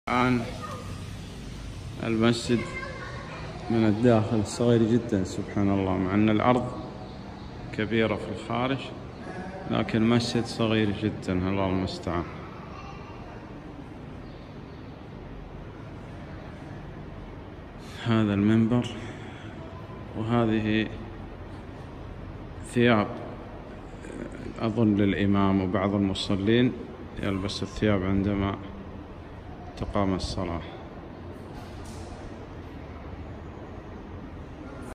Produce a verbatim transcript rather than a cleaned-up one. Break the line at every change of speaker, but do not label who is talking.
الآن المسجد من الداخل صغير جدا سبحان الله، مع أن الأرض كبيرة في الخارج، لكن المسجد صغير جدا، الله المستعان. هذا المنبر، وهذه ثياب أظن للإمام، وبعض المصلين يلبس الثياب عندما تقام الصلاة.